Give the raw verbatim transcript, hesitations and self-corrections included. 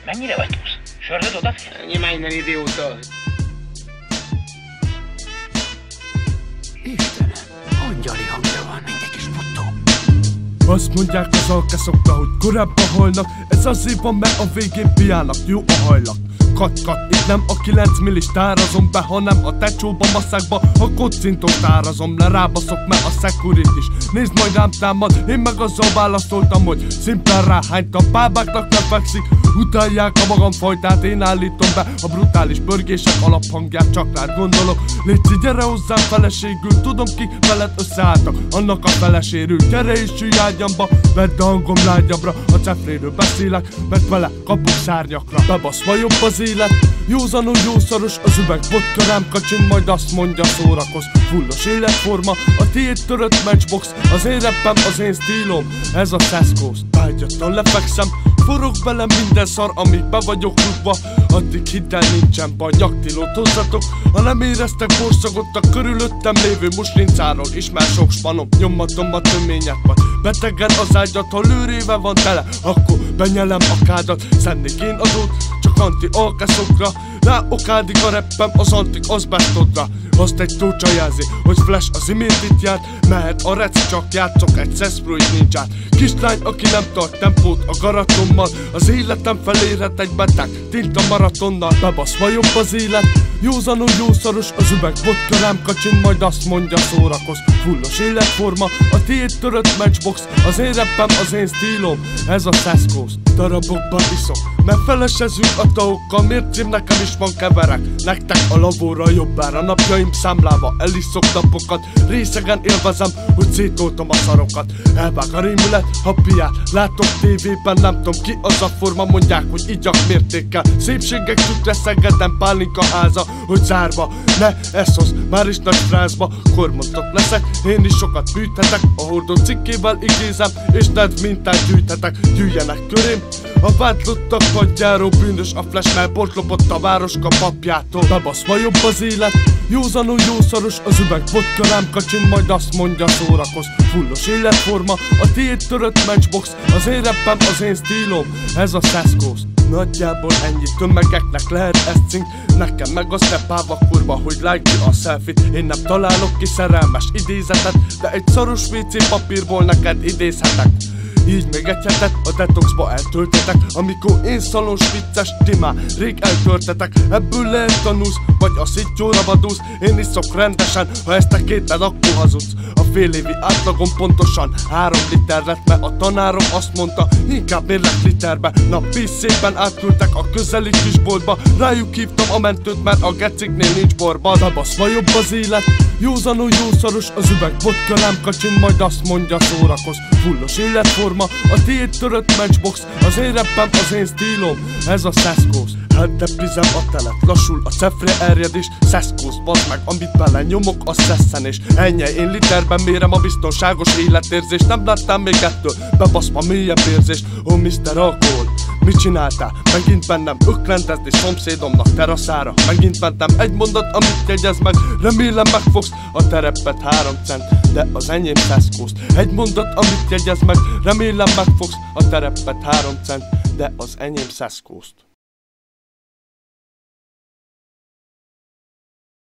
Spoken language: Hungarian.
Mennyire vagy túsz? Sörhöz odafér? Ennyi már innen, idióta! Istenem, angyali hangja van, mint egy kis puttó. Azt mondják az alkaszokra, hogy korábban halnak. Ez azért van, mert a végén piának jó a hajlak. Kat-kat, itt nem a kilenc millis tárazom be, hanem a tecsóba, maszákba, a kocintot tárazom le, rábaszok, mert a security is nézd, majd rám támad. Én meg azzal válaszoltam, hogy szimplán ráhánytam, bábáknak nem fekszik, utálják a magam fajtát, én állítom be a brutális pörgések alaphangját, csak rád gondolok. Légy, gyere hozzám feleségül, tudom ki veled összeálltak, annak a felesérül. Gyere és sülj ágyamba, vedd a hangom lágyabbra, a cefréről beszélek, mert vele kapok szárnyakra. Bebaszva jobb az élet, józanul jószaros az üveg, vodka rám kacsin, majd azt mondja szórakoz. Fullos életforma, a tiéd törött matchbox, az én rappem, az én stílom, ez a Szeszkóz. Vágyattal lefekszem, forog belem minden szar, amíg be vagyok rúgva, addig hidd el, nincsen baj, nyaktilót hozzatok. Ha nem éreztek borszagot a körülöttem lévő muslincáról, ismer sok spanom, nyomatom a töményet, majd betegen az ágyat, ha lőréve van tele, akkor benyelem a kádat. Szennék én adót, csak anti-alkaszokra, rá okádik a reppem az anti-azbestodra. Azt egy tócsa jelzi, hogy Flash az imént itt járt, mehet a rec, csak játszok egy szeszpróit nincsát. Kislány, aki nem tart tempót a garatommal, az életem felérhet egy beteg tinta maratonnal. Bebaszva jobb az élet, józanul jószaros az üveg, vodka rám kacsin, majd azt mondja szórakoz. Fullos életforma, a tiéd törött matchbox, az én rappem, az én stílom, ez a Szeszkóz. Darabokban iszok, mert felesezünk a taokkal, miért cím nekem is van keverek, nektek a lavóra jobbára, napjaim számlába eliszok napokat, részegen élvezem, hogy szétoltam a szarokat. Elvág a rémület, ha piát látok tévében, nem tudom ki az a forma, mondják, hogy igyak mértékkel, szépségek tükre Szegeden, pálinka háza, hogy zárva, ne ezt hoz, már is nagy frázba, kormontok leszek, én is sokat bűjthetek, a hordó cikkével igézem, és ned mintát gyűjthetek, gyűjjenek körém. A vádlottak padjáról, bűnös a Flash, mert bort lopott a városka papjától. Bebaszva jobb az élet, józanul jószaros az üveg, vodka rám kacsin, majd azt mondja szórakoz. Fullos életforma, a tiéd törött matchbox, az én rappem, az én stílom, ez a Szeszkóz. Nagyjából ennyi, tömegeknek lehet ezt cink, nekem meg a stepáva kurva, hogy like a selfie-t. Én nem találok ki szerelmes idézetet, de egy szaros vé cé papírból neked idézhetek. Így még egy hetet a detoxba eltöltetek, amikor én szalons vicces, ti már rég eltöltetek. Ebből lehet tanulsz, vagy a szittyóra vadulsz. Én iszok rendesen, ha ezt te kéted, akkor hazudsz. A fél évi átlagom pontosan három liter lett, mert a tanárom azt mondta, inkább mérlek literbe. Na szépen átküldtek a közeli kisboltba, rájuk hívtam a mentőt, mert a geciknél nincs borba. Bebaszva jobb az élet, józanul jószaros az üveg, vodka rám kacsin, majd azt mondja szórakoz. Fullos életforma, a tiéd törött matchbox, az én rappem, az én stílom, ez a Szeszkóz. Hát deppizem a telet, lassul a cefre erjedés, Szeszkóz, bazd meg, amit bele nyomok, a szesszenés. Ennyi, én literben mérem a biztonságos életérzést, nem láttam még ettől, bebaszva mélyebb érzést. Ó, miszter Alkohol, mit csináltál? Megint bennem öklentezni szomszédomnak teraszára. Megint mentem egy mondat, amit jegyez meg, remélem megfogsz a tereppet három cent, de az enyém Szeszkóz. Egy mondat, amit jegyez meg, remélem megfogsz a tereppet három cent, de az enyém Szeszkózt.